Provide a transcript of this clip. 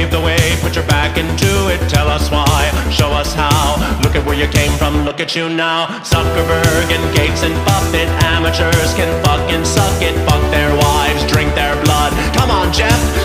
pave the way, put your back into it, tell us why, show us how. Look at where you came from, look at you now. Zuckerberg and Gates and Buffett, amateurs can fucking suck it, fuck their wives, drink their blood. Come on, Jeff,